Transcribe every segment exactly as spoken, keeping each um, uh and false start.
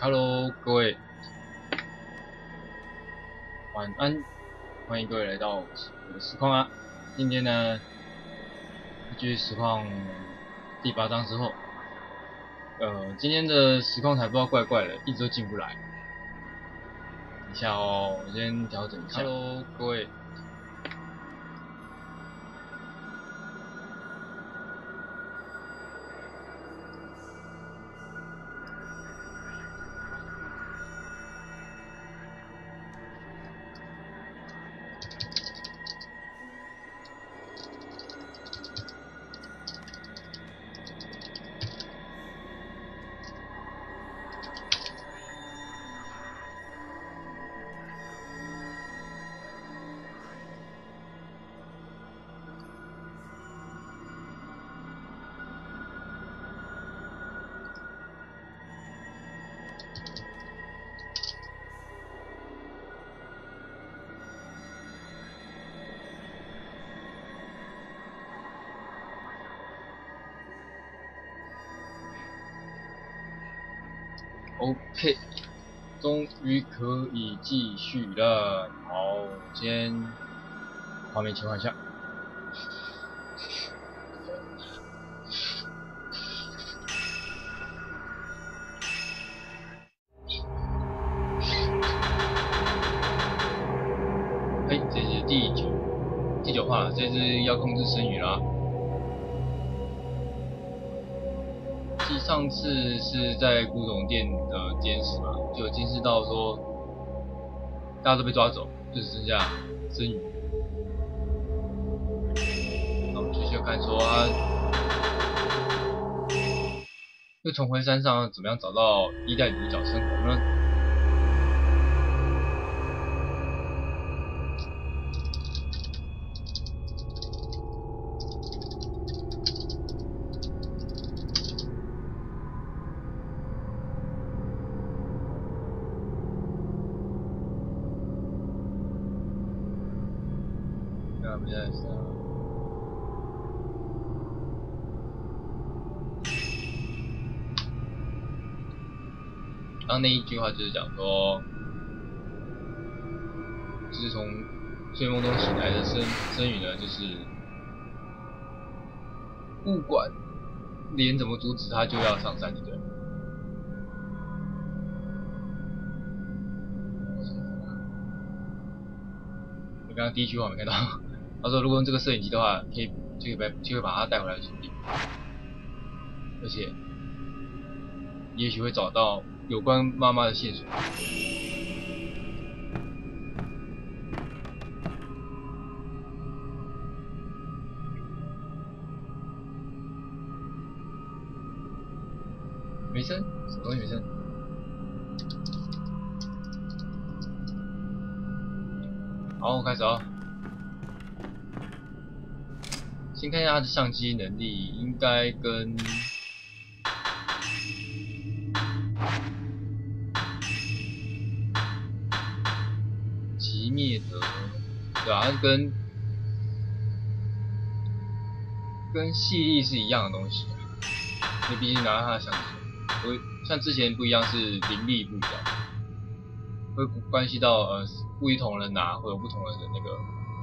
Hello， 各位，晚安，欢迎各位来到我的实况啊。今天呢，继续实况第八章之后，呃，今天的实况台不知道怪怪的，一直都进不来。等一下哦，我先调整一下。Hello， 各位。OK， 终于可以继续了。好，先画面切换一下。嘿，这是第九第九话，这次要控制声语啦。继上次是在古董店的监视嘛，就有监视到说大家都被抓走，就只剩下真宇。那我们继续看说他会重回山上，怎么样找到一代主角生活呢？不要想。刚那一句话就是讲说，就是从睡梦中醒来的生生宇呢，就是不管连怎么阻止他，就要上山，对不对？我刚刚第一句话没看到。他说：“如果用这个摄影机的话，可以就可以把就会把它带回来处理，而且也许会找到有关妈妈的线索。”没声，什么东西没声？好，开始啊。先看一下他的相机能力，应该跟吉灭德，对吧、啊？跟跟细粒是一样的东西，因为毕竟拿他的相机，不像之前不一样是灵力不一样，会关系到呃不同人拿会有不同人的那个。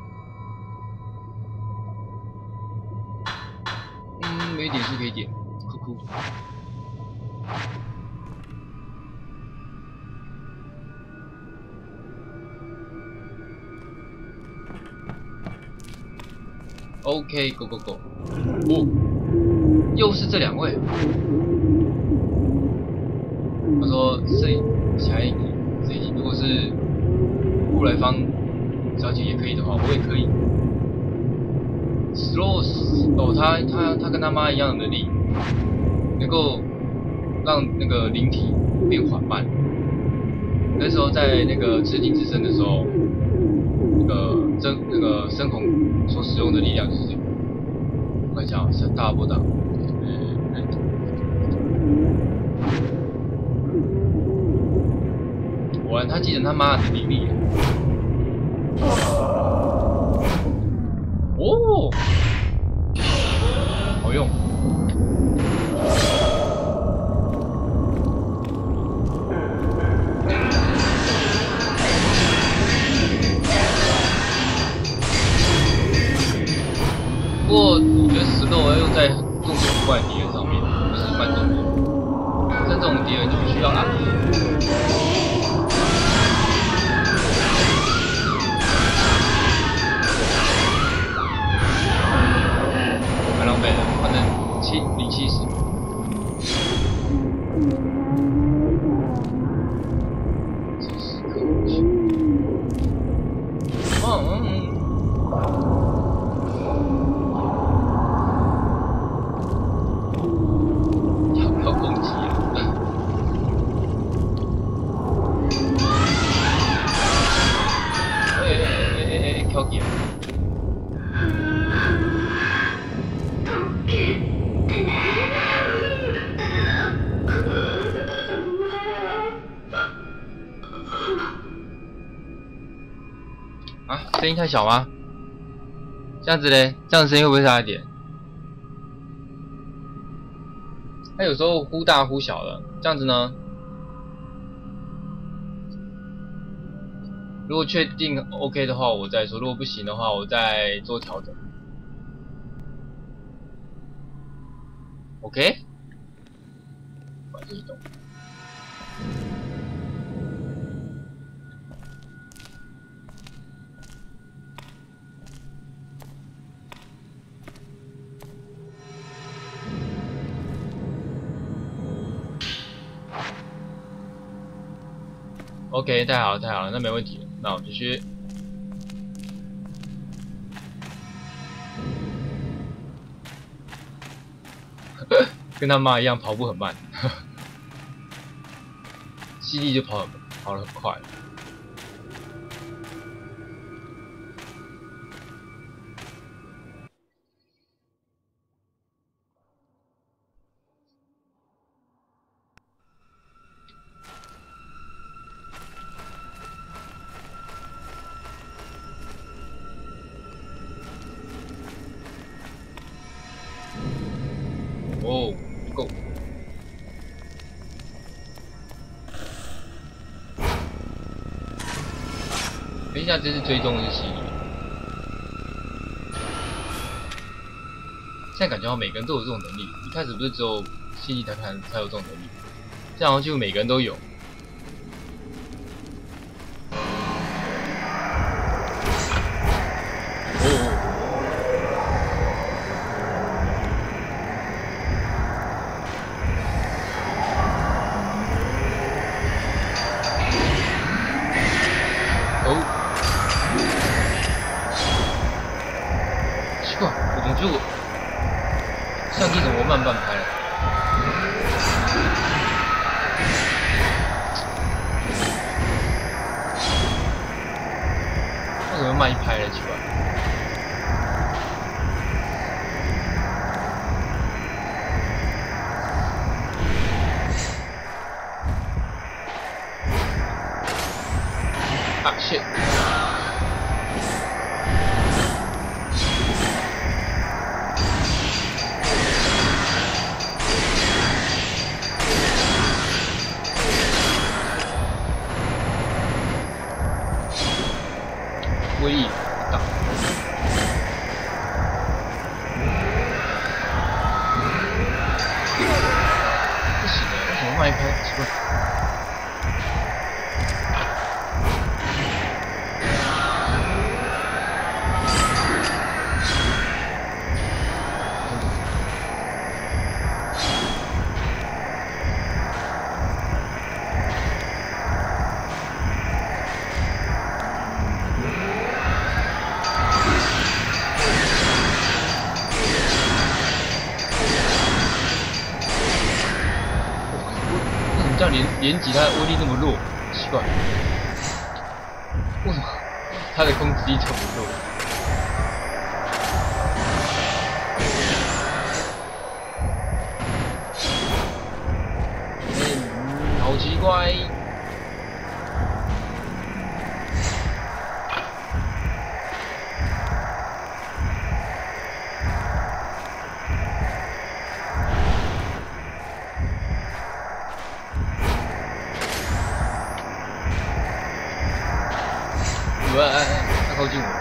嗯，没点是可以点，酷酷。OK，Go Go Go。哦，又是这两位。他说摄影下一题，这一题如果是布莱芳小姐也可以的话，我也可以。Slow 哦，他他他跟他妈一样的能力，能够让那个灵体变缓慢。那时候在那个赤金之身的时候，那个真那个深红所使用的力量就是这个。我看一下啊，是大波档。嗯嗯。果然他继承他妈的灵力。哦，好用。 怪敌人上面，就是蛮多的。像这种敌人就必须要啊。蛮浪费的，反正七零七十。七十可去。嗯嗯。 啊，声音太小吗？这样子嘞，这样声音会不会大一点？它有时候忽大忽小的，这样子呢？如果确定 OK 的话，我再说；如果不行的话，我再做调整。OK？ 我继续动。 OK， 太好了，太好了，那没问题了。那我继续。跟他妈一样，跑步很慢。犀利就跑很跑得很快。哦，够。等一下，这是追踪的是犀利。现在感觉好像每个人都有这种能力，一开始不是只有犀利才才才有这种能力，现在好像几乎每个人都有。就相机怎么慢半拍了？为什么慢一拍了？奇怪。啊 shit！ 威力大，不行哎，为什么慢一拍？奇怪。这样连连击他的威力那么弱，奇怪，为什么他的攻击力这么弱？嗯，好奇怪。哇！太靠近我。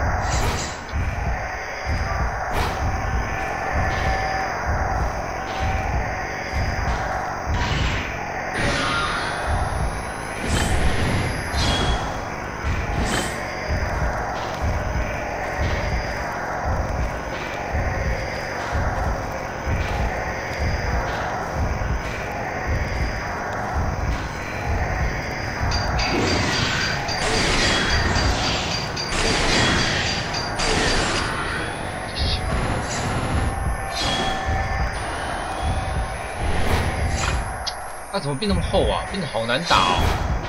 它怎么变那么厚啊？变得好难打哦！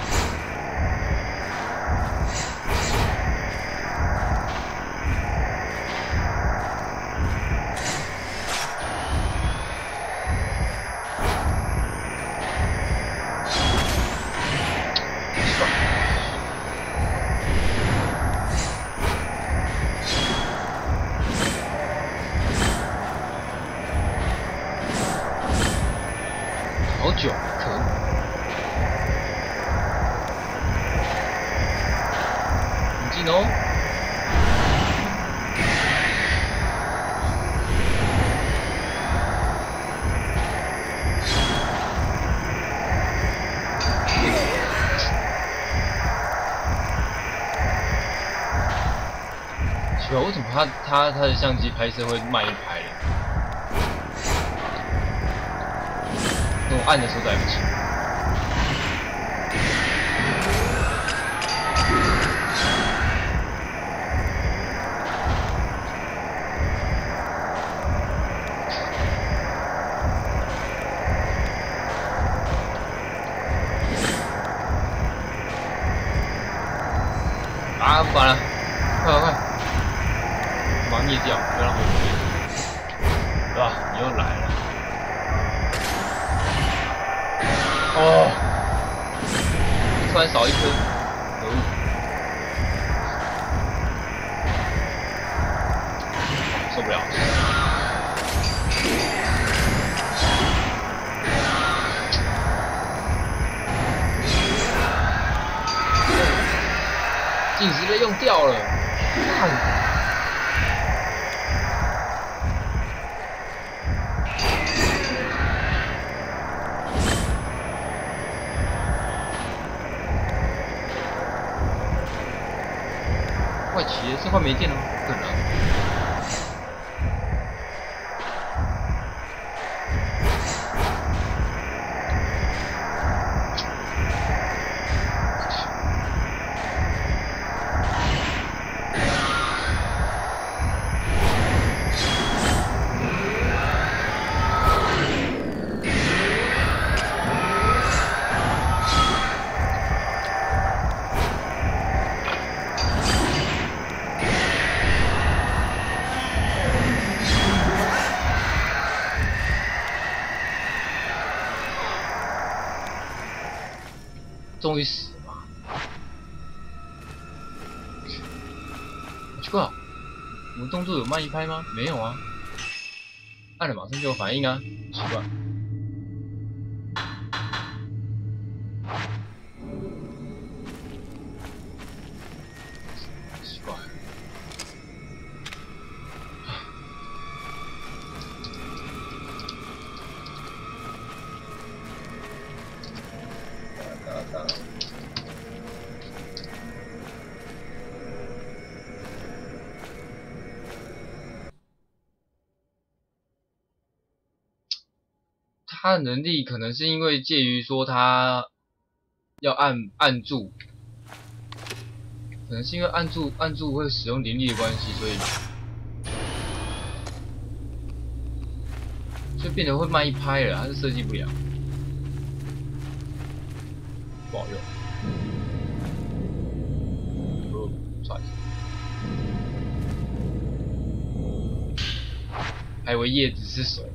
好久，可恶！很近哦。奇怪，为什么他他他的相机拍摄会慢一拍嘞？那我按的时候来不及。啊，不管了，快快快，把它灭掉，不要让我灭。对吧？你又来了。哦，突然少一颗，可恶！受不了。进食被用掉了，看。怪奇的是快没电了吗？不可能。终于死了吗？奇怪，我们动作有慢一拍吗？没有啊，按了马上就有反应啊，奇怪。奇怪。他的能力可能是因为介于说他要按按住，可能是因为按住按住会使用灵力的关系，所以所以变得会慢一拍了，他是设计不了，不好用。哦，刷一下，还以为叶子是手。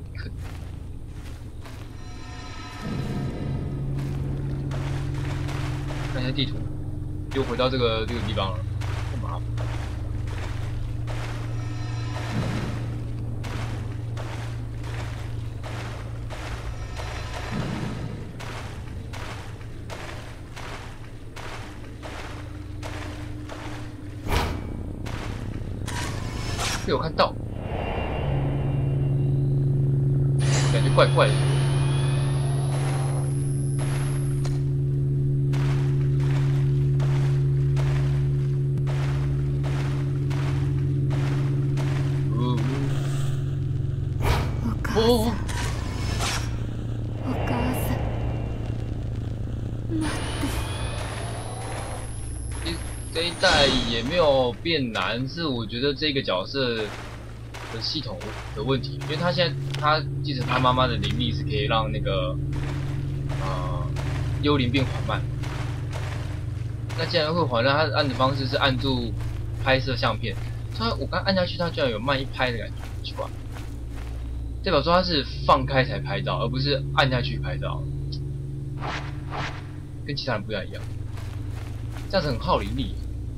看一下地图，又回到这个这个地方了，不麻烦。被我看到，感觉怪怪的。 お母さん、待って。 这一代也没有变难，是我觉得这个角色的系统的问题，因为他现在他继承他妈妈的灵力是可以让那个呃幽灵变缓慢。那既然会缓慢，它按的方式是按住拍摄相片。它我刚按下去，它居然有慢一拍的感觉，奇怪。代表说它是放开才拍照，而不是按下去拍照，跟其他人不太一样。这样子很耗灵力。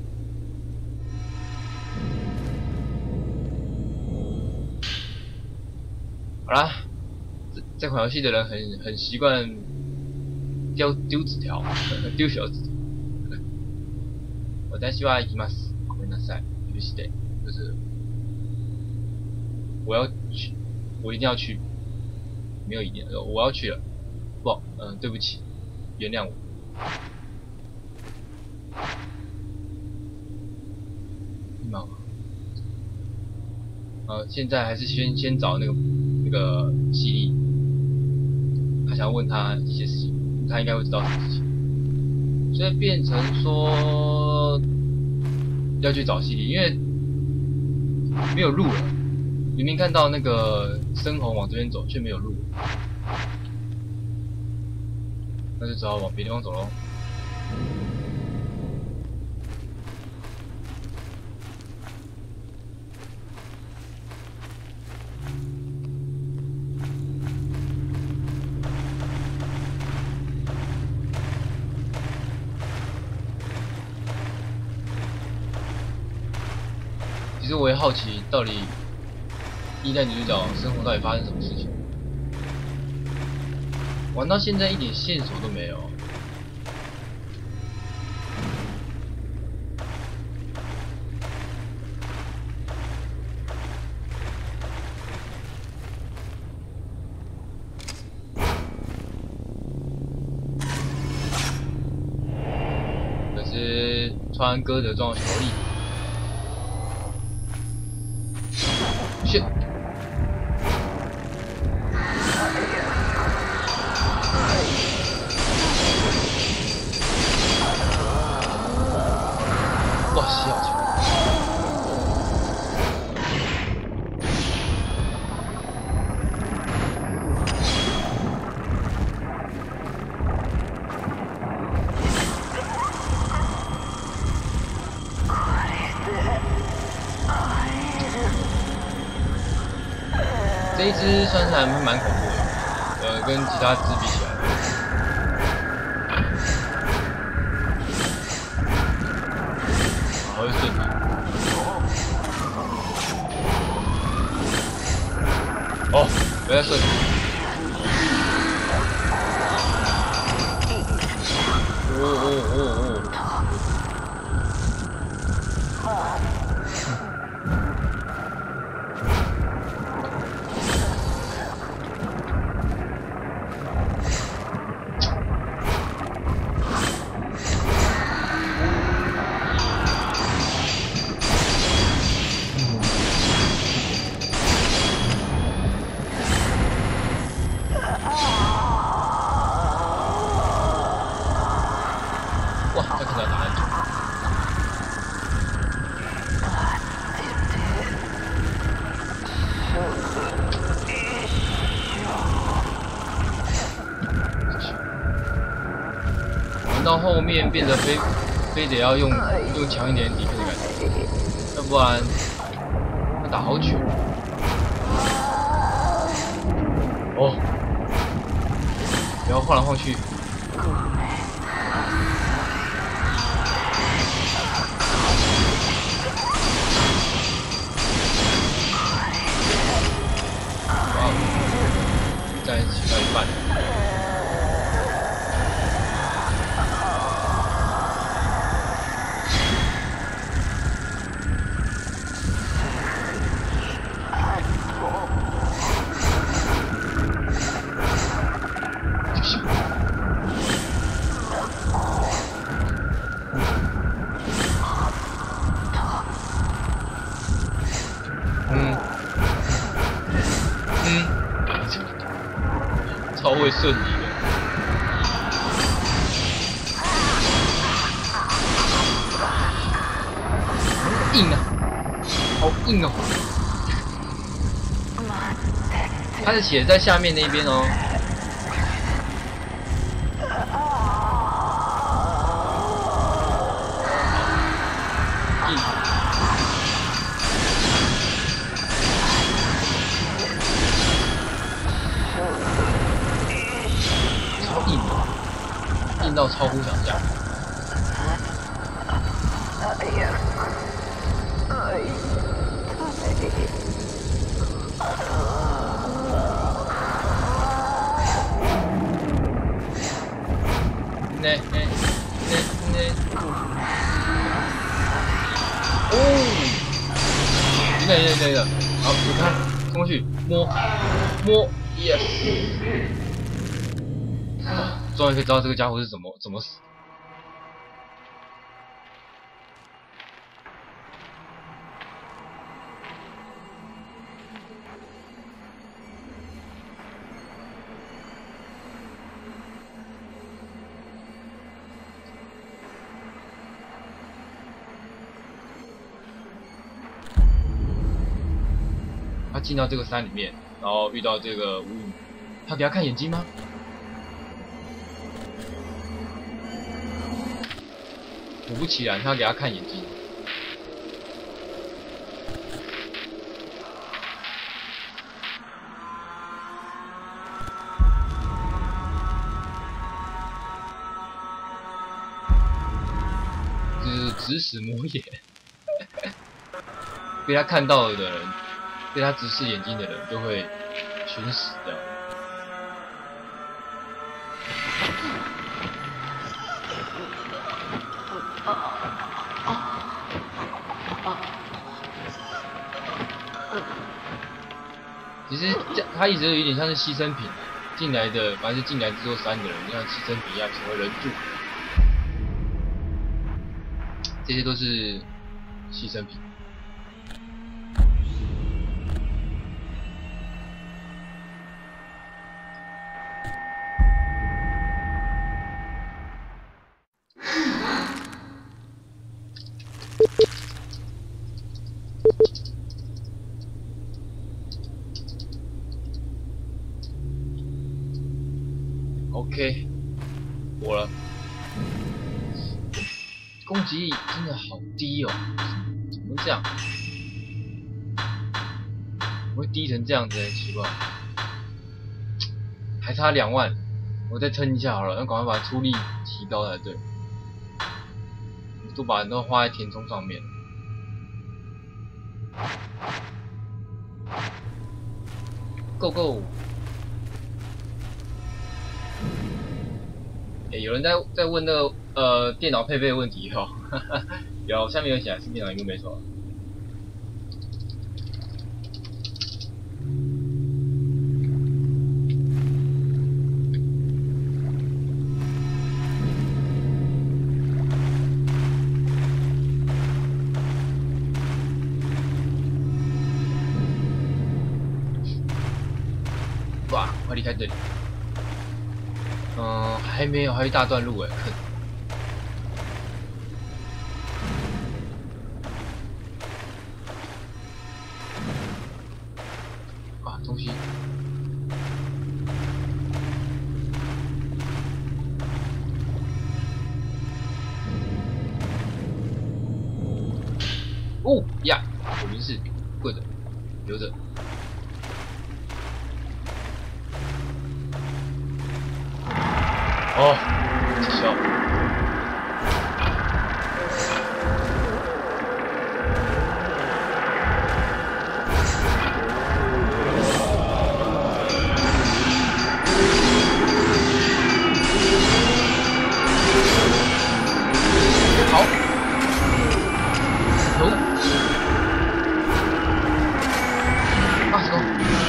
好啦，这这款游戏的人很很习惯丢丢纸条，丢小纸条。我在希望行きます。ごめんなさい。許して，就是我要去，我一定要去，没有一定，我要去了。不，嗯、呃，对不起，原谅我。今呃，现在还是先先找那个那个犀利，他想要问他一些事情，他应该会知道什么事情，所以变成说要去找犀利，因为没有路了。明明看到那个深红往这边走，却没有路，那就只好往别地方走喽。其实我也好奇，到底一代女主角生活到底发生什么事情？玩到现在一点线索都没有。这是穿歌德装的小丽。shit！ 哇，吸好强！这一只算是还蛮恐怖的，呃，跟其他只比起来，好会顺利。哦，不要顺利。哦哦哦哦！哇，这可打很久。玩到后面变得非非得要用用强一点的底片的感觉，要不然要打好久。哦，不要晃来晃去。在一起到一半。嗯嗯。超会瞬移的，硬啊，好硬哦！他的血在下面那边哦。 硬，超硬的，硬到超乎想象。那那那那，哦，一个一个一个一个，好，你看，冲过去摸摸 ，yes， 啊，终于可以知道这个家伙是怎么怎么死。他进到这个山里面，然后遇到这个巫女，他给他看眼睛吗？果不其然，他给他看眼睛。就是指使魔眼，被他看到的人。被他直视眼睛的人就会寻死掉。其实他一直有点像是牺牲品，进来的凡是进来这座山的人，就像牺牲品一样成为人柱，这些都是牺牲品。OK， 过了。攻击力真的好低哦，怎么这样？会低成这样子，奇怪。还差两万，我再撑一下好了，要赶快把出力提高才对。都把人都花在填充上面。Go go！ 欸、有人在在问那个呃电脑配备的问题哦，哈哈，有下面有写是电脑荧幕没错。哇，快离开这里！嗯、呃，还没有，还有一大段路哎，看。啊，东西。哦呀，有名士，跪着，留着。哦，小。好，有二十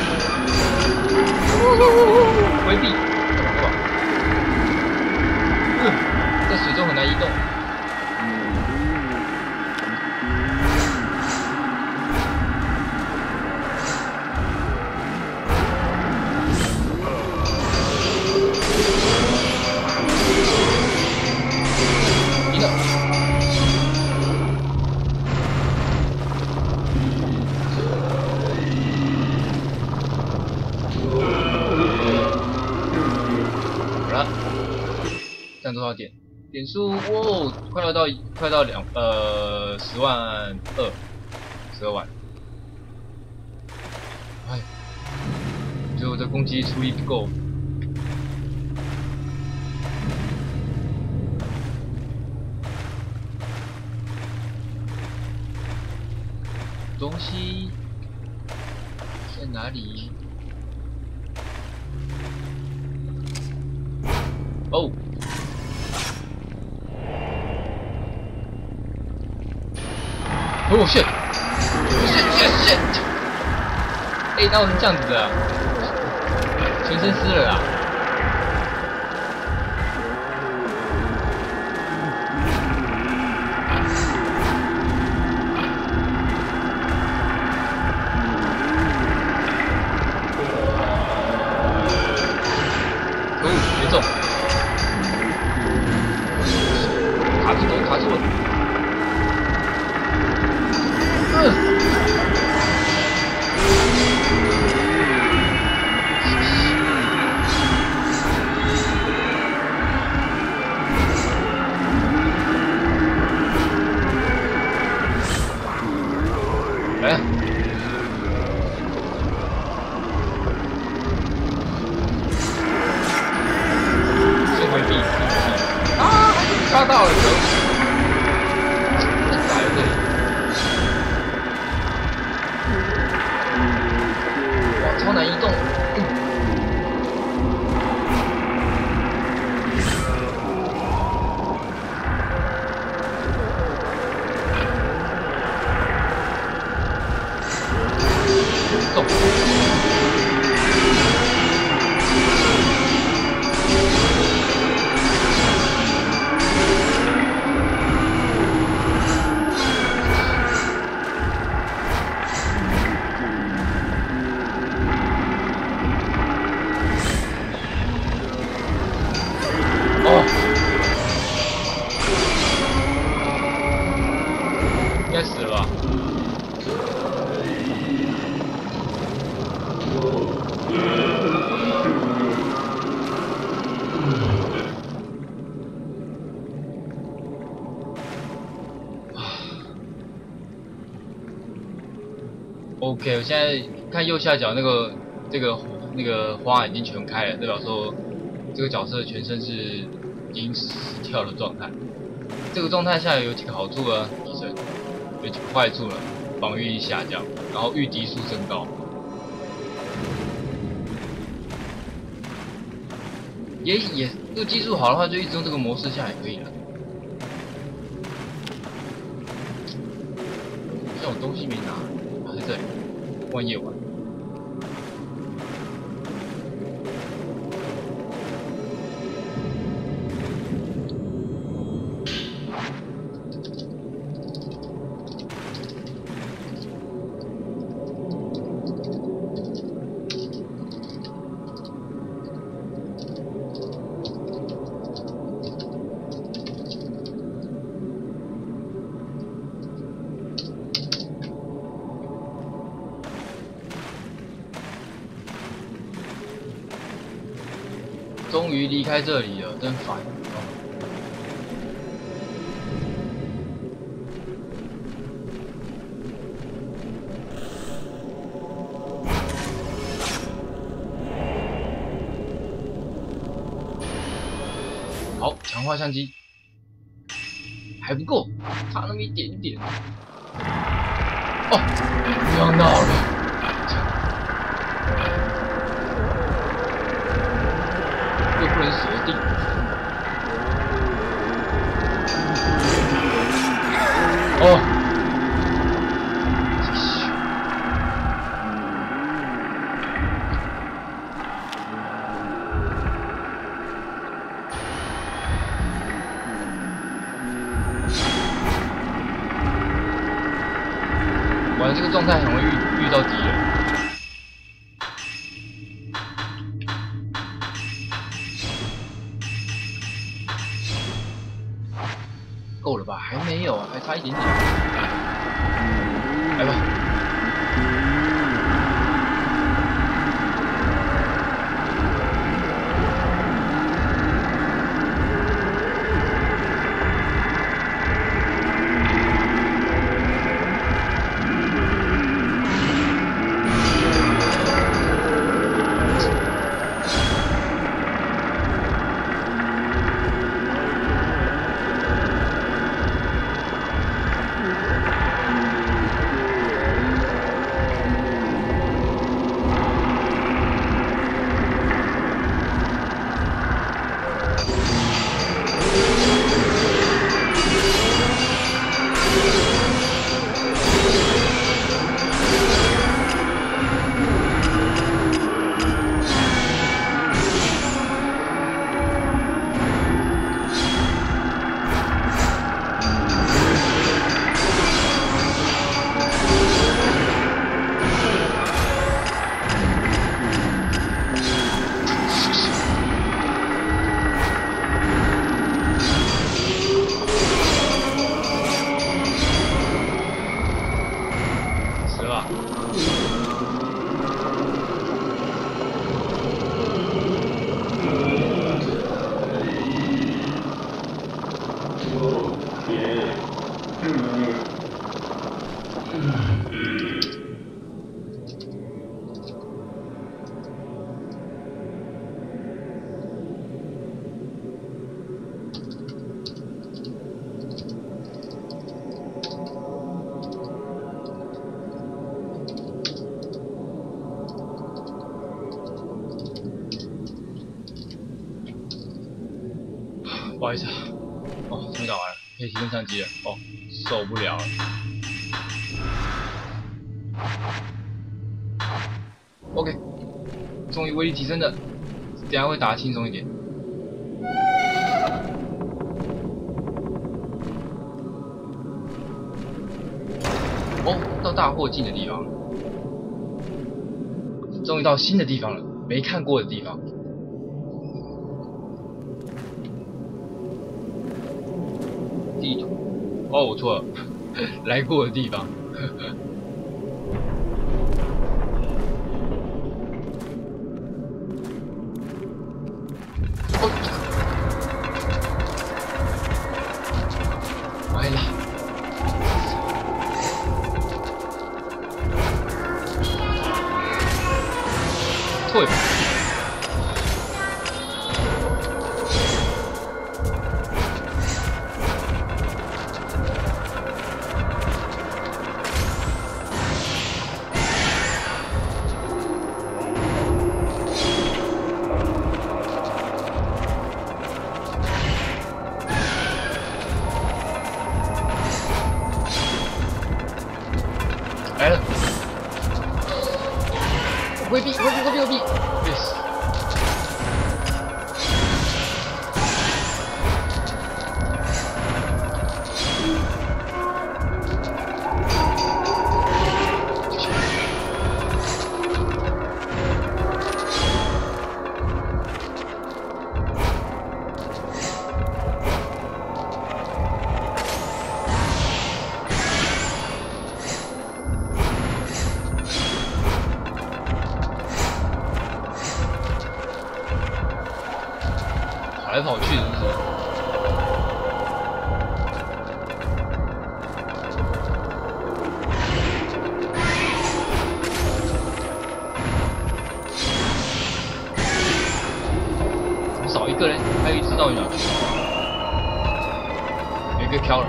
个，回避。在水中很难移动。赢了。好了。 剩多少点？点数哇，快要到快到两呃十万二，十二万。哎，觉得我的攻击出力不够。东西在哪里？哦。 哦 shit！ shit shit shit！ 哎，那我是这样子的，全身湿了啊！哦，别中！卡住我，卡住我！ 哎，先回避，啊，抓到了，再打在这里，哇，超难移动，嗯 走。哦，应该死了吧？ OK， 我现在看右下角那个这个那个花已经全开了，代表说这个角色全身是已经死跳的状态。这个状态下有几个好处呢？提升有几个坏处呢？防御力下降，然后御敌数增高。也也，如果技术好的话，就一直用这个模式下也可以了。像我东西没拿，啊，在这里。 逛夜晚，终于离开这里了，真烦。好，强化相机还不够，差那么一点点。哦，不要闹了。 又不能锁定。哦。玩这个状态很容易遇遇到敌人。 够了吧？还没有，还差一点点。来吧。 不好意思啊，哦，终于打完了，可以提升相机了。哦，受不了了。OK， 终于威力提升了，等下会打得轻松一点。哦，到大货进的地方了，终于到新的地方了，没看过的地方。地图，哦，我错了，来过的地方。哦，来了。 退吧。来了。回避，回避，回避，回避 ，yes。跑来跑去的，是不是？怎么少一个人？还有一只到哪去？有一个飘了。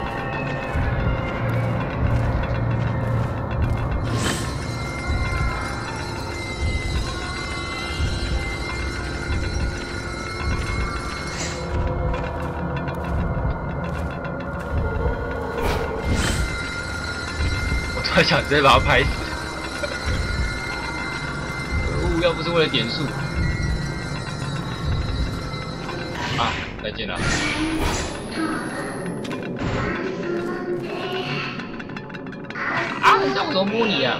我想直接把他拍死，可恶！要不是为了点数，啊，再见了。啊，你让我怎么摸你呀、啊？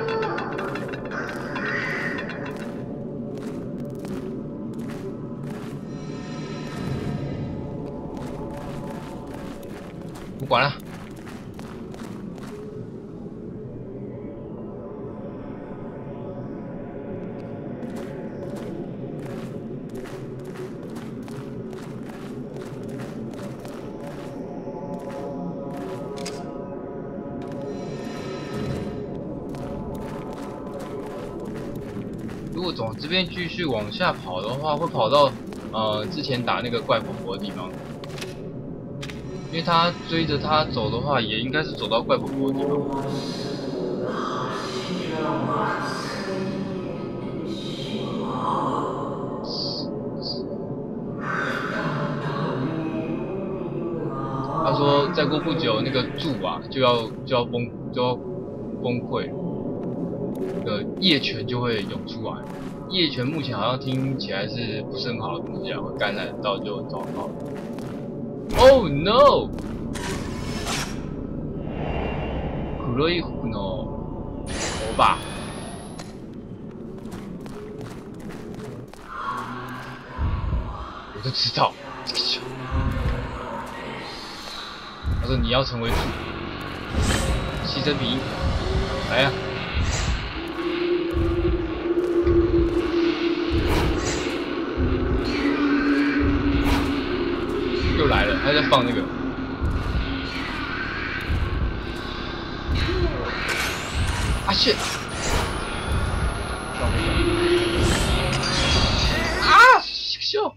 不管了。 如果从这边继续往下跑的话，会跑到呃之前打那个怪婆婆的地方，因为他追着他走的话，也应该是走到怪婆婆的地方。他说再过不久，那个柱啊就要就要崩就要崩溃。 的夜泉就会涌出来，夜泉目前好像听起来是不是很好的东西啊，会感染到就糟糕。Oh no！ 黒い服の欧巴，我就知道。他说你要成为主，牺牲品，来呀、啊！ 又来了，他在放那个。啊 shit！ 啊，秀！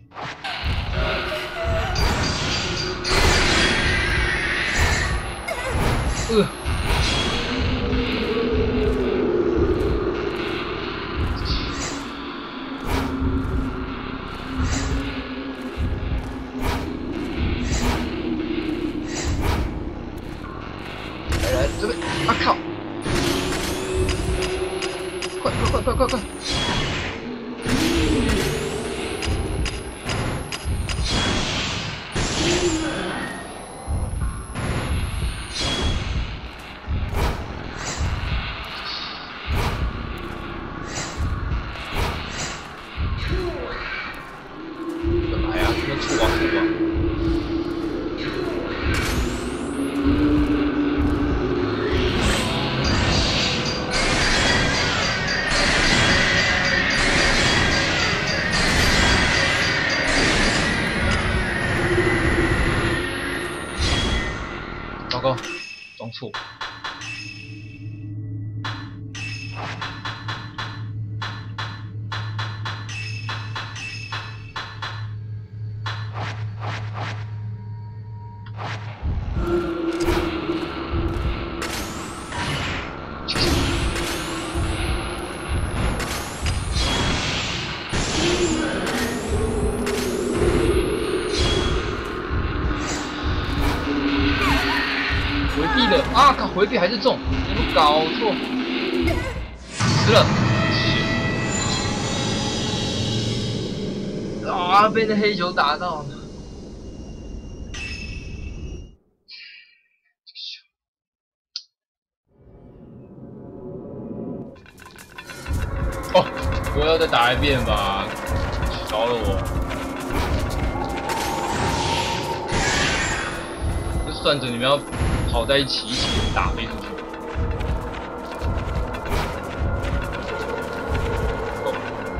呃。 啊靠！快快快快快快！干嘛呀？这么触啊触啊！ 糟糕，装错。回避了啊！靠，回避还是中，有没有搞错？死了！啊，被那黑球打到了。哦，我要再打一遍吧，饶了我。就算着你们要。 跑在一起，一起打飞出去。哦、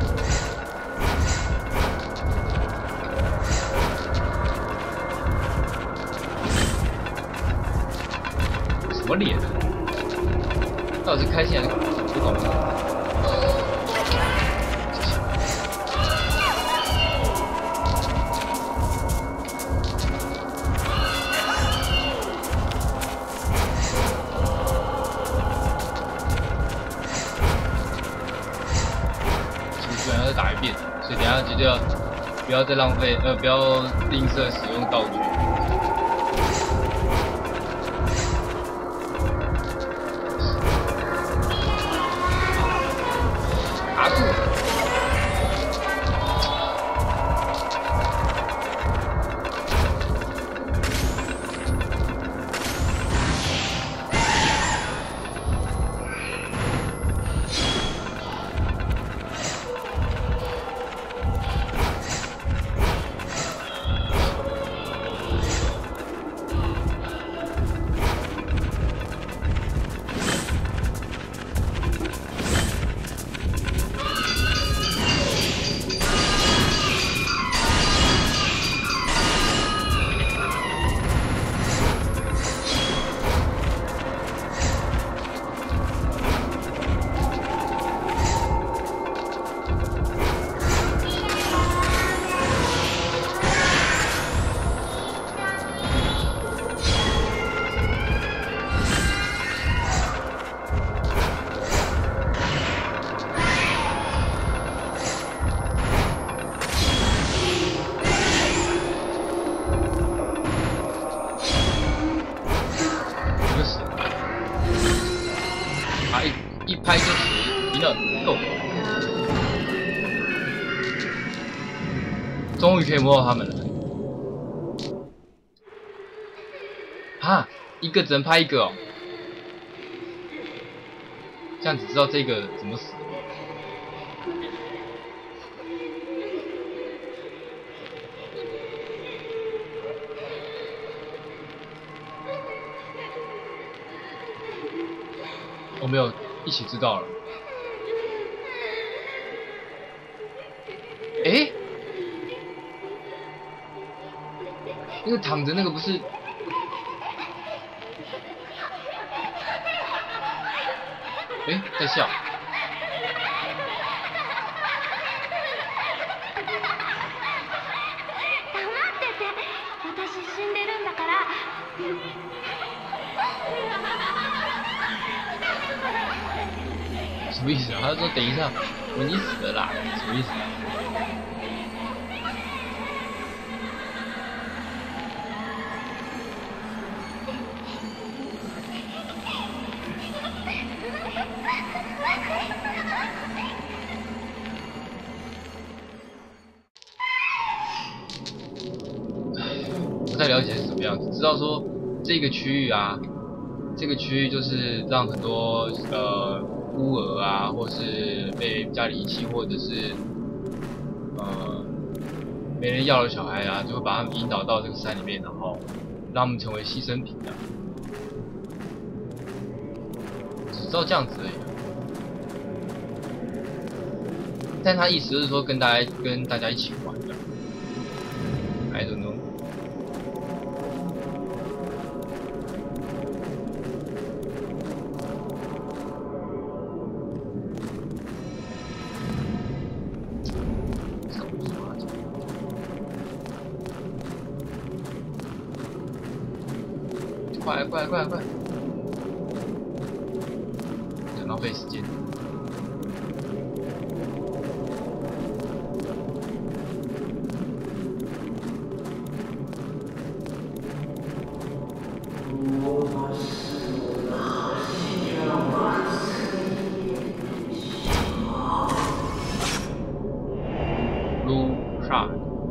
什么脸？到底是开心还是不搞笑？再打一遍，所以等一下记得不要再浪费，呃，不要吝啬使用道具。卡住。一拍就死，赢了 ，Go！ 终于可以摸到他们了。啊，一个只能拍一个哦，这样子知道这个怎么死。我没有一起知道了。哎、欸，那个躺着那个不是？哎、欸，在笑。什么意思啊？他说等一下，我你死了啦，什么意思啊？ 太了解是什么样子，知道说这个区域啊，这个区域就是让很多呃孤儿啊，或是被家里遗弃，或者是呃没人要的小孩啊，就会把他们引导到这个山里面，然后让他们成为牺牲品的，只知道这样子而已。但他意思就是说跟大家跟大家一起玩的 ，I don't know。快快快快！很浪费时间。撸上。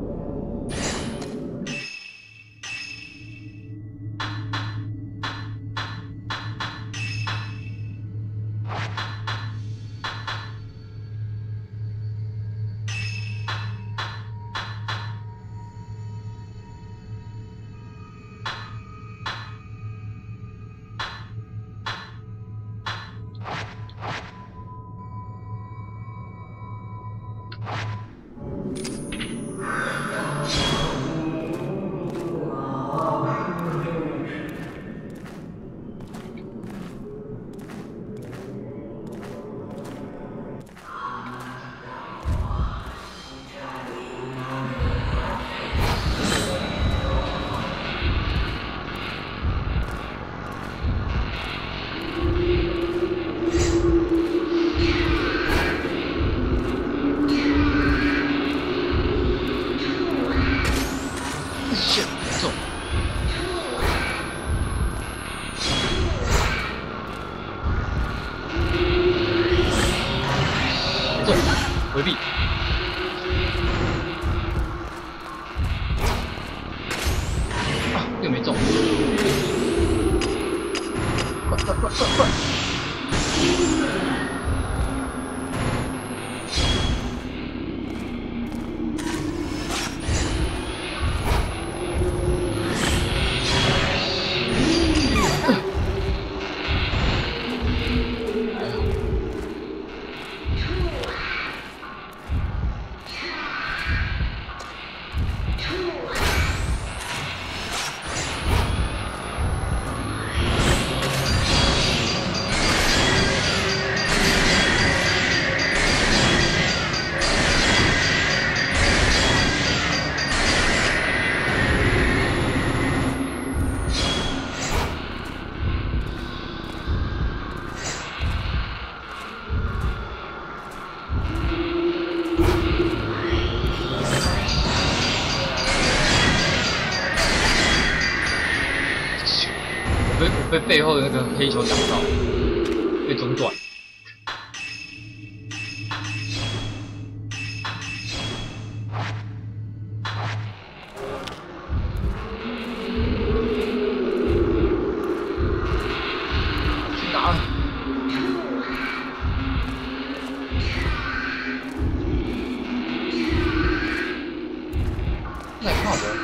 回避。啊，又没中。快快快快快！被背后的那个黑球挡到，被中断。去哪？那怕我？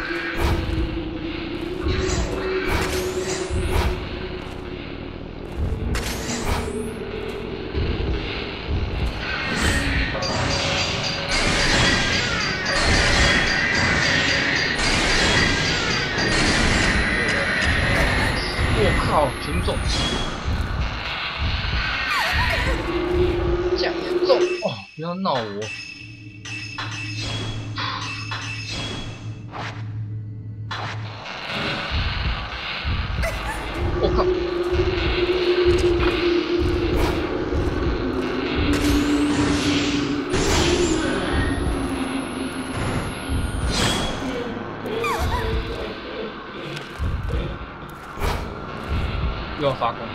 我靠，全中！这样也中哦！不要闹我！我靠！又要发功。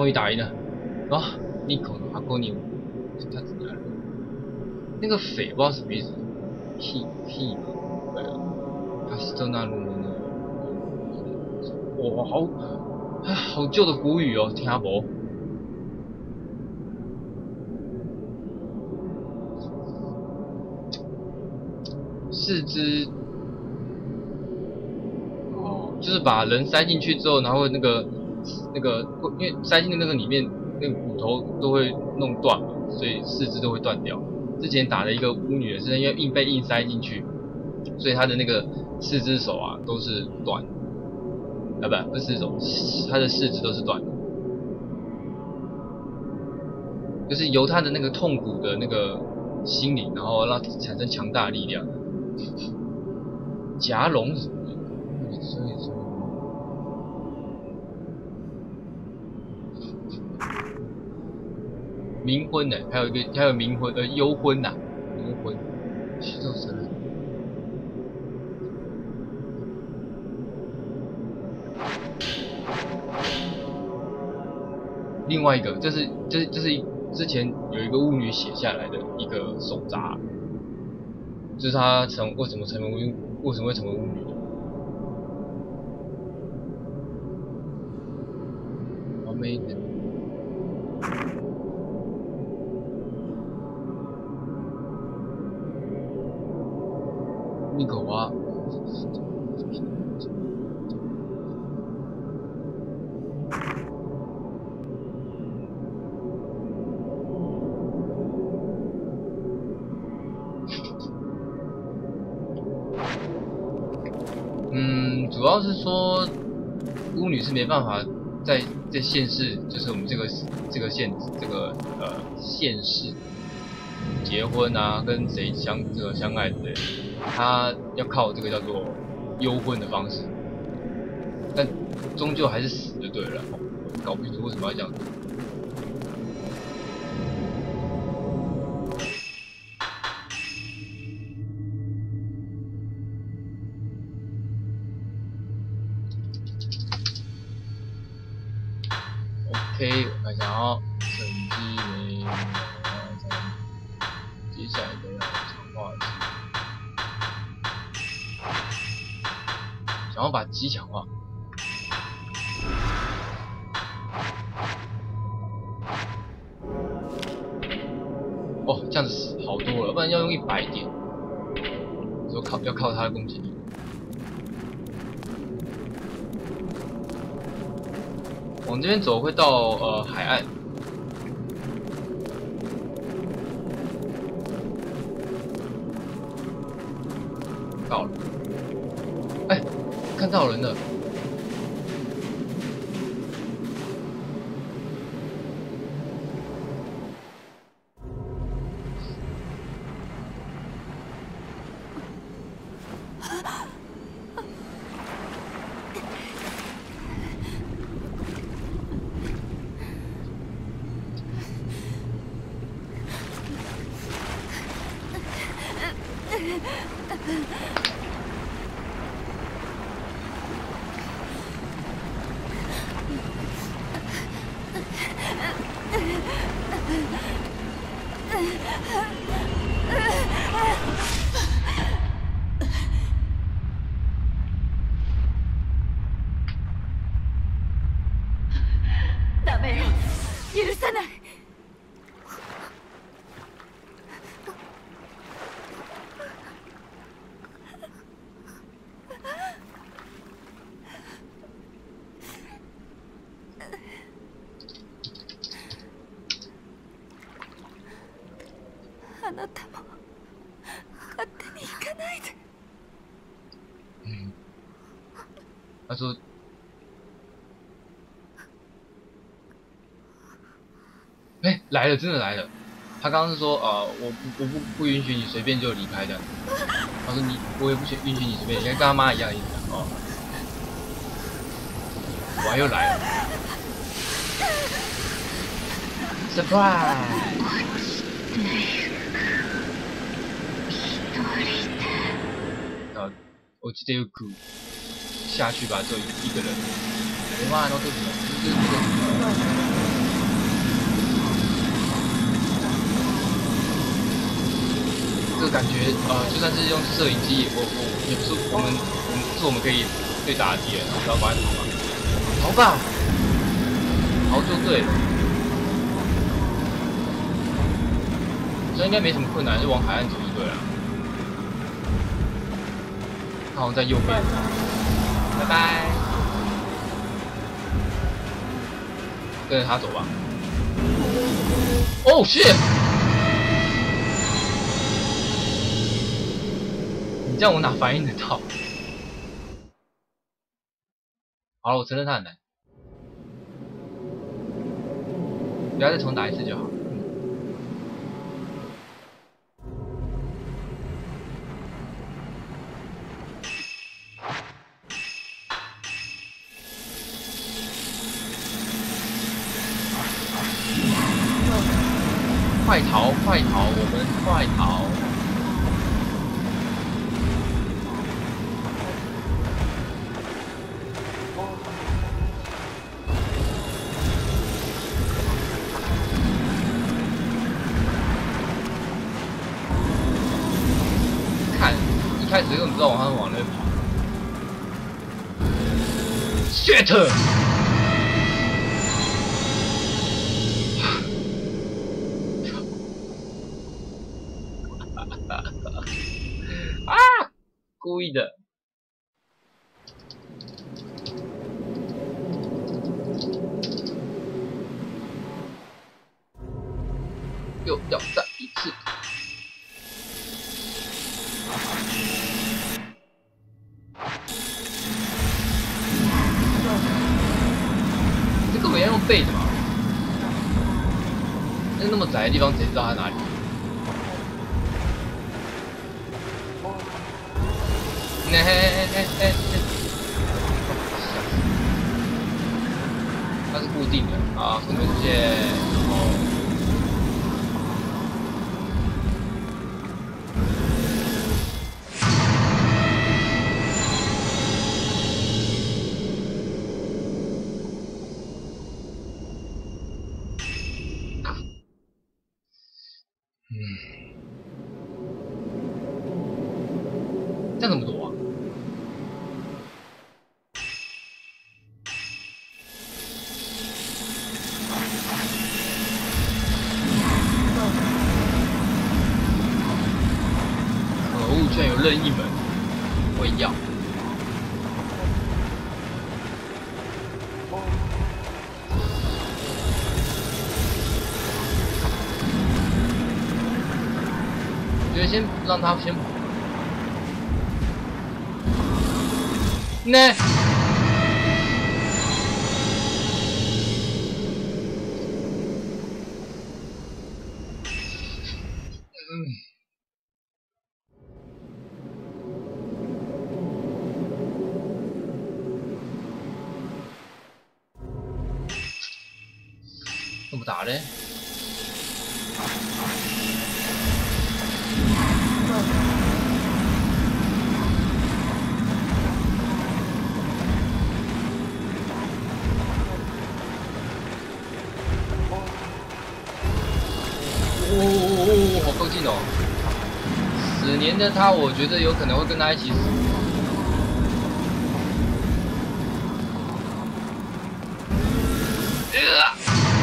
终于打赢了。啊，尼口的阿哥尼，他怎么样？那个匪不知道什么意思 ，he he 嘛，对啊，他是在那路呢。哇，好，啊，好旧的古语哦，听不？四肢。 就是把人塞进去之后，然后那个那个，因为塞进的那个里面，那个骨头都会弄断嘛，所以四肢都会断掉。之前打的一个巫女也是因为硬被硬塞进去，所以她的那个四只手啊都是断的，啊不，不是四只手，她的四肢都是断的，就是由她的那个痛苦的那个心理，然后让产生强大的力量。夹龙什么的，所以说。 冥婚呢，还有一个还有冥婚呃幽婚呐、啊，幽婚，虚咒神人。另外一个，这是这这是之前有一个巫女写下来的一个手札，就是她成为什么成为巫为什么会成为巫女的？完美的。 那个啊，嗯，主要是说巫女是没办法在在现世，就是我们这个这个现这个呃现世结婚啊，跟谁相这个相爱之类的。 他要靠这个叫做幽婚的方式，但终究还是死就对了。搞不清楚为什么要这样子。OK， 我看一下啊，整机没，接下来的强化是。 想要把鸡强化，哦，这样子好多了，不然要用一百点，说靠要靠他的攻击力。往这边走会到呃海岸，到了，哎。 看到人了， ダメよ、許さない。あなたも勝手に行かないで。 嗯，他说。 哎，来了，真的来了。他刚刚是说，呃，我不我不不允许你随便就离开这样。他说你，我也不允许你随便，跟他妈一样的意思哦。哇，又来了 ，surprise！ 啊，我记得有苦下去吧，只有一个人。没办法，然后这什么？就是那个。 感觉呃，就算是用摄影机，我我也不是我们我们不是我们可以对打的敌人，知道赶快逃吧，逃吧，逃就对了。这应该没什么困难，就往海岸走就对了。他好像在右边。拜拜。跟着他走吧。哦 shit！ 你这样我哪反应得到？好了，我承认他很难。不要再重打一次就好。快逃！快逃！我们快逃！看，一开始根本不知道往上往那边跑。shit！啊！故意的。又要再一次。这根本要用背的嘛？那那么窄的地方，谁知道它哪里？嘿嘿嘿嘿嘿，它是固定的啊，可能出现哦。嗯，这样怎么躲啊？可恶，居然有任意门！我也要。我觉得先让他先跑。那。嗯。怎么打嘞？哦哦哦，好靠近哦！死年的他，我觉得有可能会跟他一起死。呃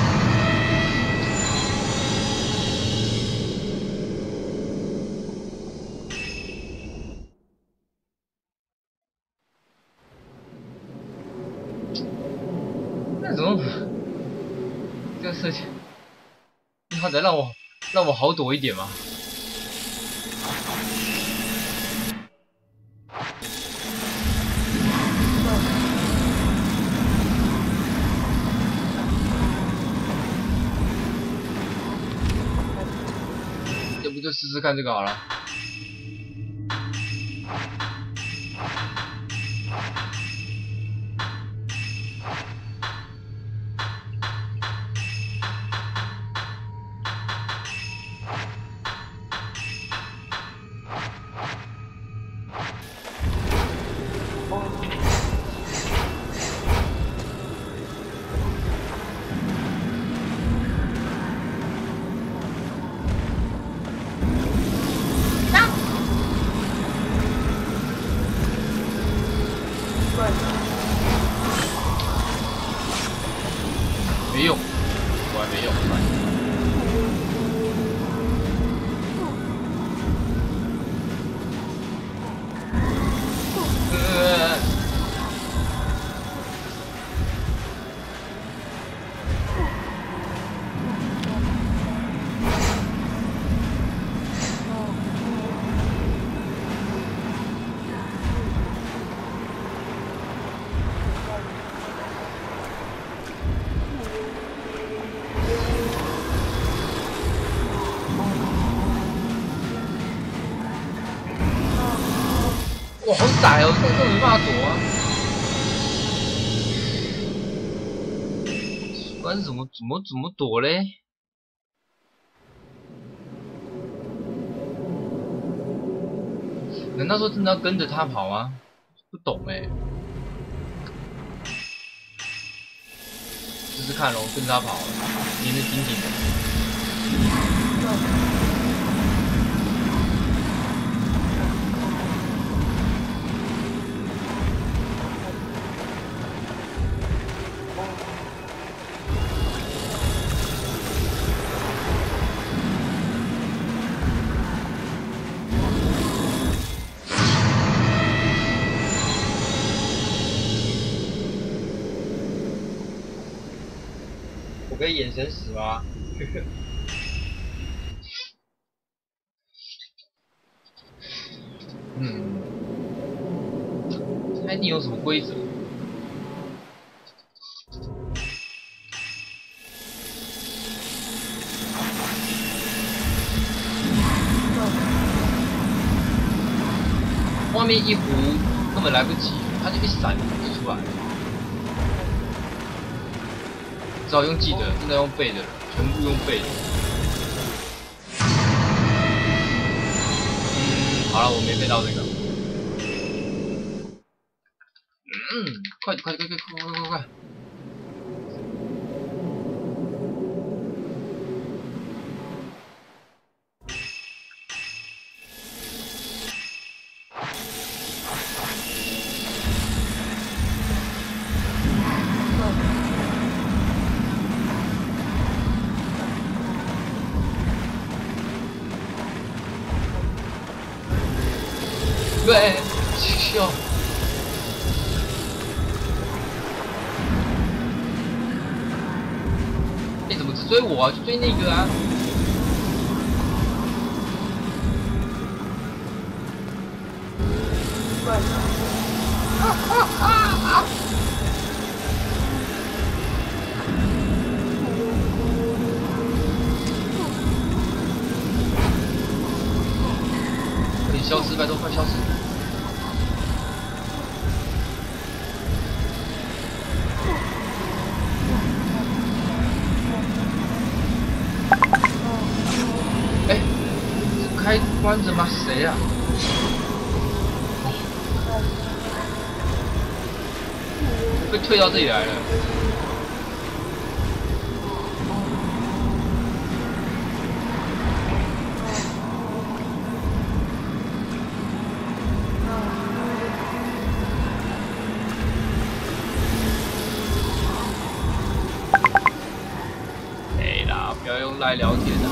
那怎么？这个事情，你好歹让我让我好躲一点嘛。要不就试试看这个好了。 哇，好窄哦，这根本没办法躲啊！不然怎么怎么怎么躲嘞？难道说真的要跟着他跑吗？不懂哎、欸。试试看咯，跟着他跑，黏得紧紧的。我可以眼神死吗？嗯，它一定有什么规则。外面一糊根本来不及，它就一闪就出来了。只好用记的，真的用背的，全部用背的。嗯，好了，我没背到这个。嗯，快快快快快快快快！对，笑。你怎么只追我啊？去追那个啊！啊啊啊啊！快点消失，拜托，快消失！哎，这开关着吗？谁啊？被退到这里来了。没啦，不要用赖聊天啊。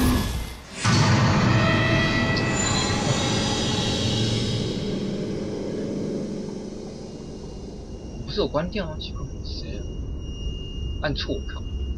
不是我关掉啊，奇怪，谁啊？按错，靠！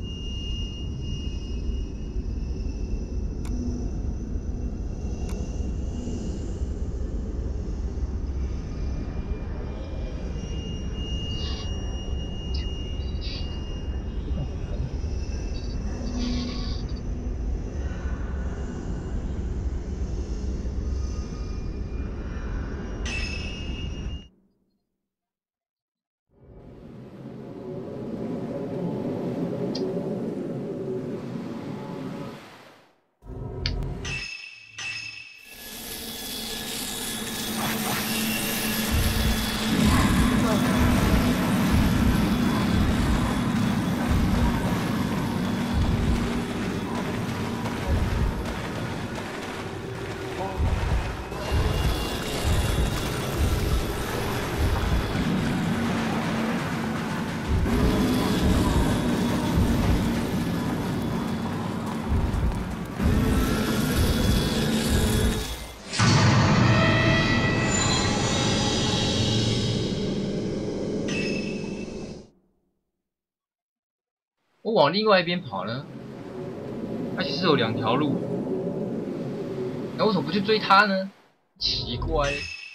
我往另外一边跑呢，它其实有两条路，那为什么不去追他呢？奇怪。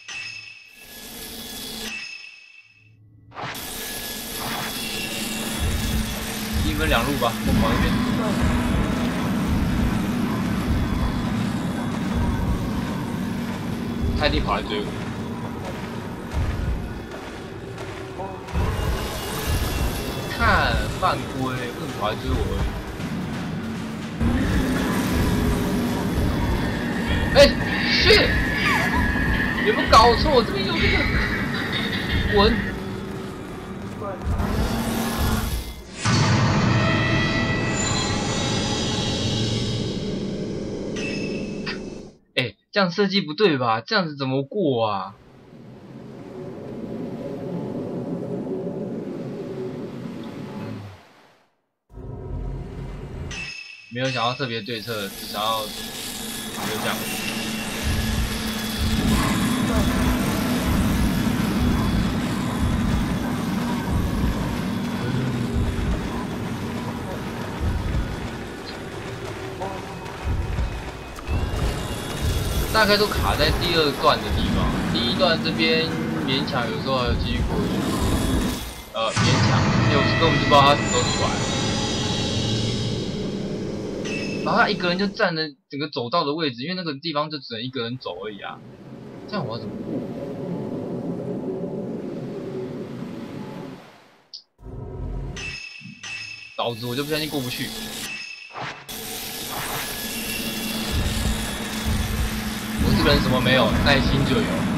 一分两路吧，我跑一边。他一定跑来追我。 看犯规，为什么还追我而已？哎、欸，shit！ 有没有搞错？我这边有这个文。哎、欸，这样设计不对吧？这样子怎么过啊？没有想要特别对策，只想要就这样。大概都卡在第二段的地方，第一段这边勉强有时候还有继续过去，呃，勉强，因为我根本就不知道他什么时候出来。然后他一个人就占了整个走道的位置，因为那个地方就只能一个人走而已啊。这样我要怎么过？导致我就不相信过不去。我这个人什么没有，耐心就有。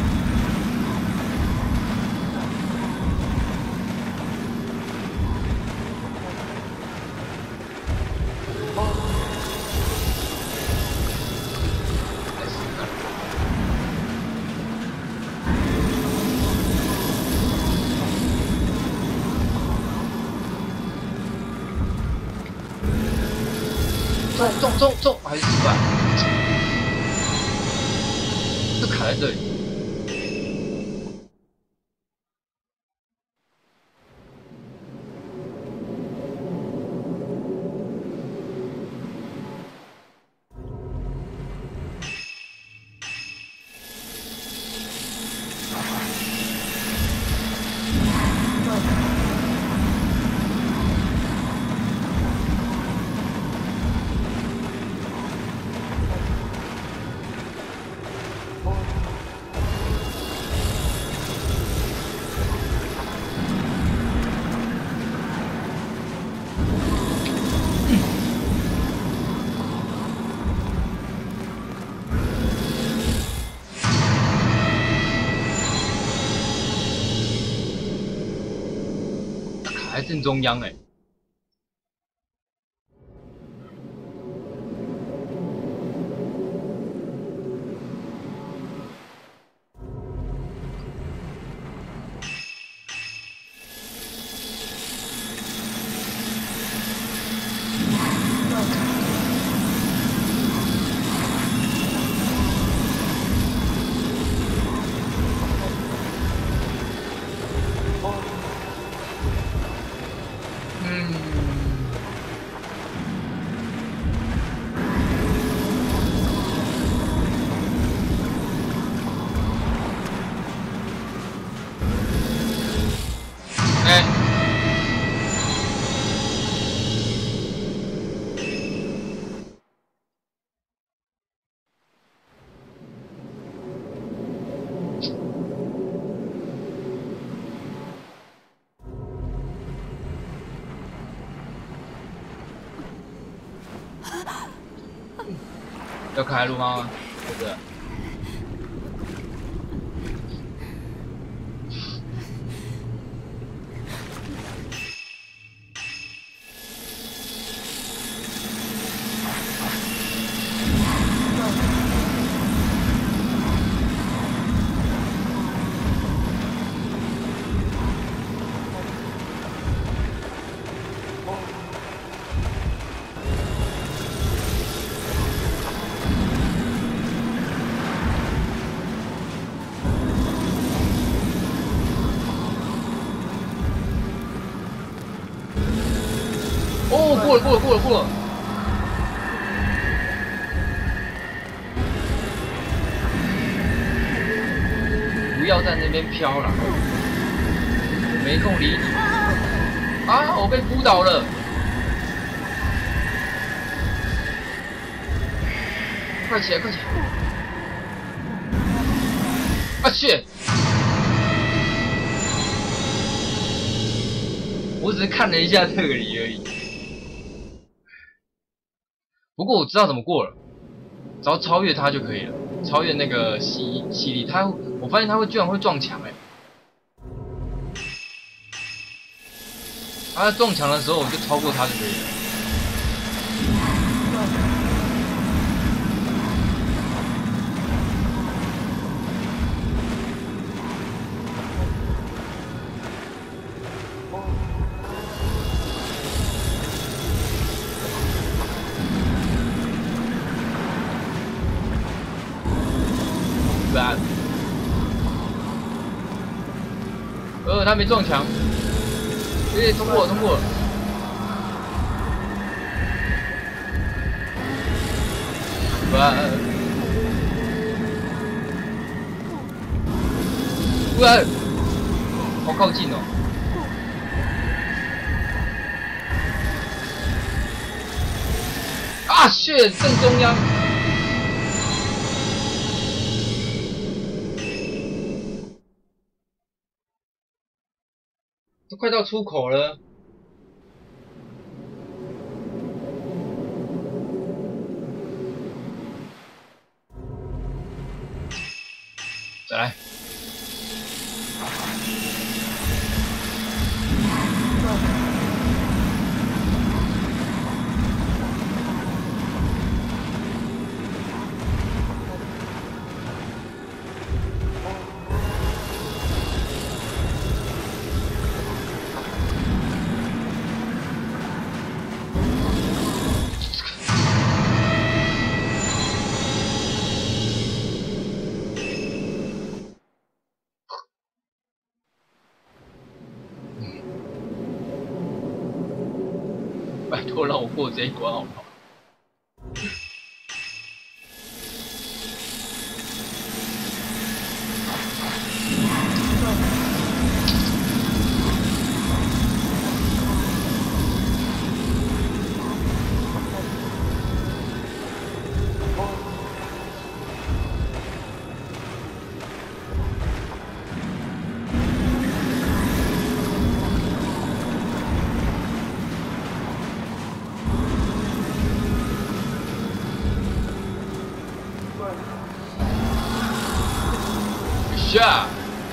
中中中中，还是失败，就卡在这里。还正中央哎、欸。要开路吗？不是。哦，过了，过了，过了，过了。不要在那边飘了，我没空理你。啊，我被扑倒了。快起来，快起来！啊去！ 我只是看了一下这里而已。不过我知道怎么过了，只要超越它就可以了。超越那个吸吸力，它我发现它会居然会撞墙哎、欸！它在撞墙的时候，我就超过它就可以了。啊！呃，他没撞墙，诶，通过，通过。哇！哇！好靠近哦！啊，shit，正中央。都快到出口了。再来。拜托让我过这一关好不好？下！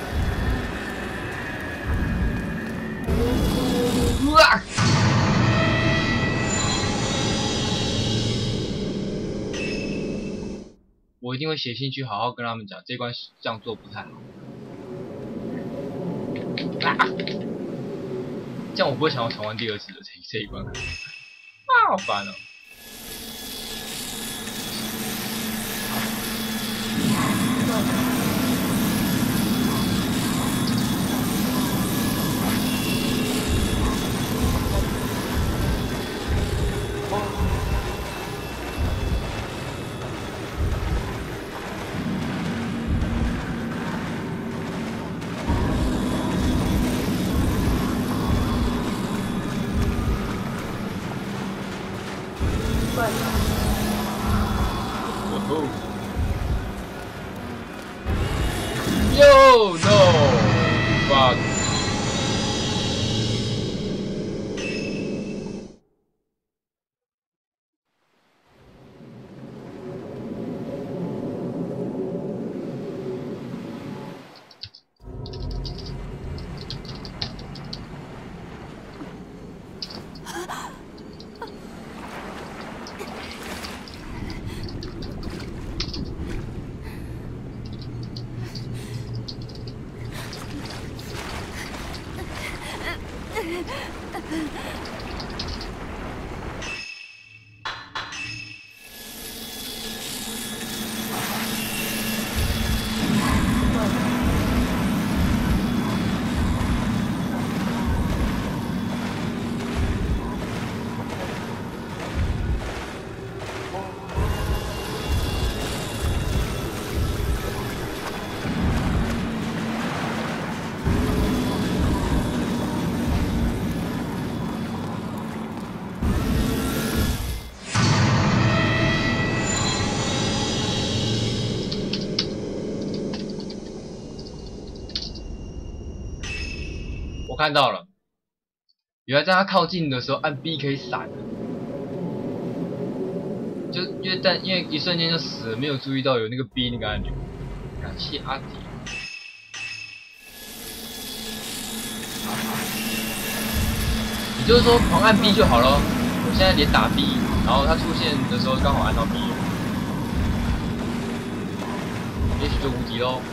哇！我一定会写信去好好跟他们讲，这关这样做不太好。啊！这样我不会想要重玩第二次的这这一关。啊，好烦哦！Yo, no! Fuck.我看到了。 原来在他靠近的时候按 B 可以闪，就因为但因为一瞬间就死了，没有注意到有那个 B 那个按钮。感谢阿迪。也就是说狂按 B 就好了。我现在连打 B， 然后他出现的时候刚好按到 B 了，也许就无敌喽。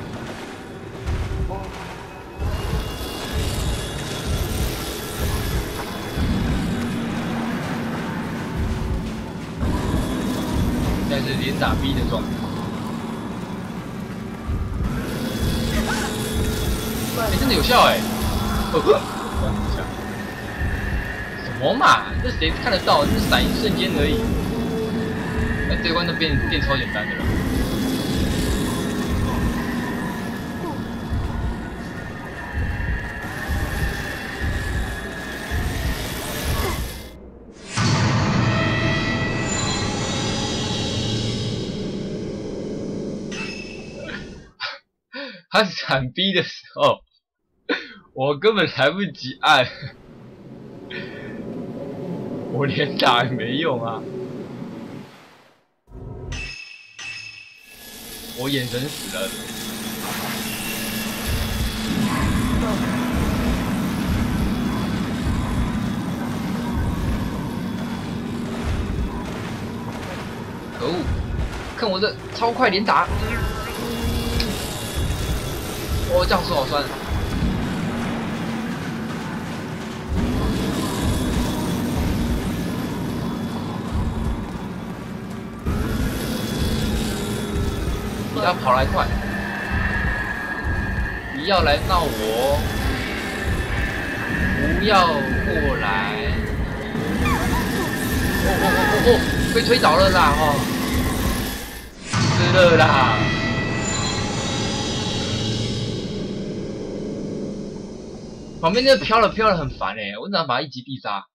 现在是连打 B 的状态。哎、欸，真的有效哎、欸！哦，什么嘛？这谁看得到？这闪一瞬间而已。那这关都变变超简单的了。他闪 B 的时候，我根本来不及按，我连打也没用啊！我眼神死了。可恶！看我这超快连打！哦，这样手好酸。不要跑来快！不要来闹我！不要过来！哦哦哦哦哦！被推倒了啦！哦，死了啦！旁边那个飘了飘了很烦哎、欸，我只想把他一击必杀。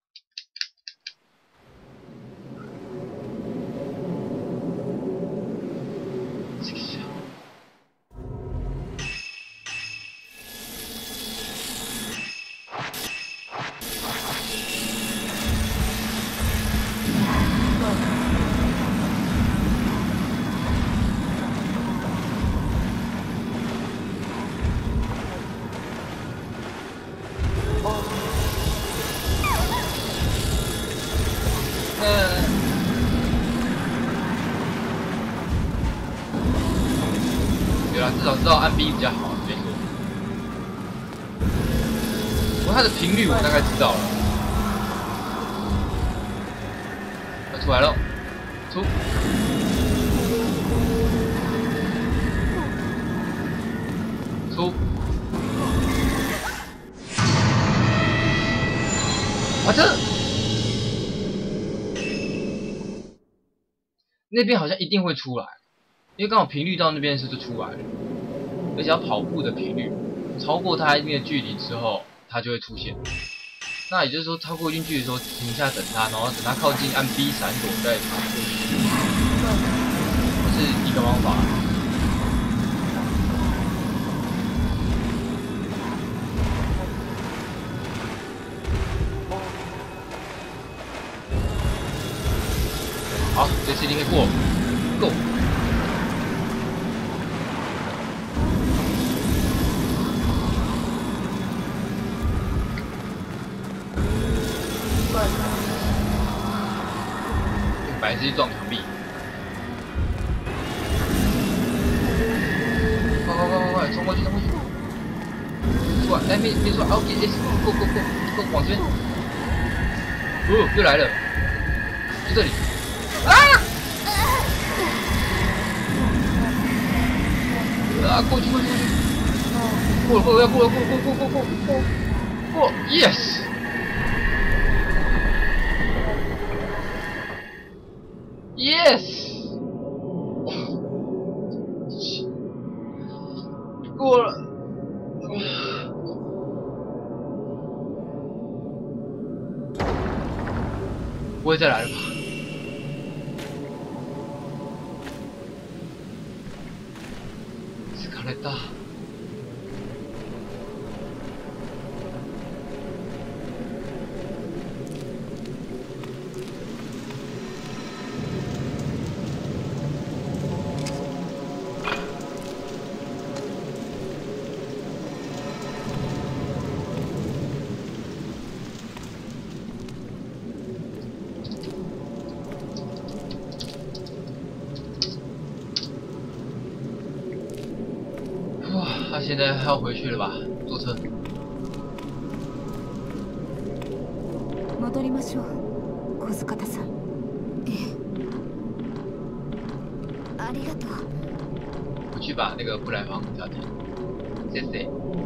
对啦，至少知道按 B 比较好，没错。不过它的频率我大概知道了。要出来了，出。出。啊这！那边好像一定会出来。因为刚好频率到那边的时候就出来了，而且要跑步的频率超过它一定的距离之后，它就会出现。那也就是说，超过一定距离的时候停下等它，然后等它靠近按 B 闪躲再跑过去，这是一个方法。好，这次一定可以过 ，Go！白痴撞墙壁！快快快快快，冲过去冲过去！出来，哎，没没出来 ，OK， 哎 ，Go Go Go Go， 往这边！哦，又来了，就这里！啊！啊，过去过去过去！过了过了要过了过了过了过过过过过 ，Yes！ Yes， 过了，不会再来了吧？斯卡雷达， 他现在还要回去了吧？坐车。 戻りましょう、小塚田さん。ええ。ありがとう。 回去把那个布莱房调停。谢谢。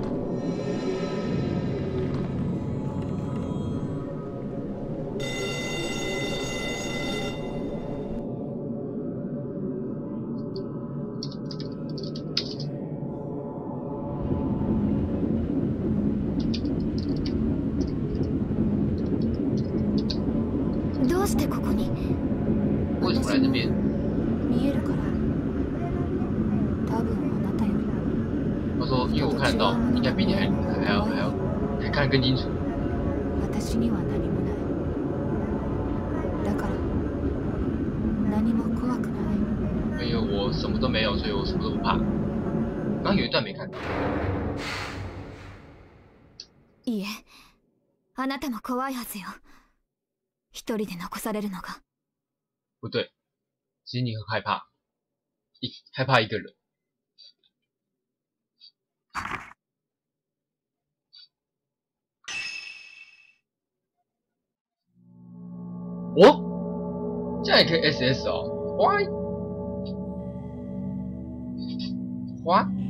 どうしてここに？ 为什么来这边？ 見えるから。多分あなたより。 他说，因为我看得到，应该比你还还要还要还看得更清楚。 私には何もない。だから何も怖くない。 因为我什么都没有，所以我什么都不怕。刚刚有一段没看到。 いいえ、あなたも怖いはずよ。一人で残されるのが。 不对，其实你很害怕，一害怕一个人。哦，这样也可以 S S 哦。Why？What？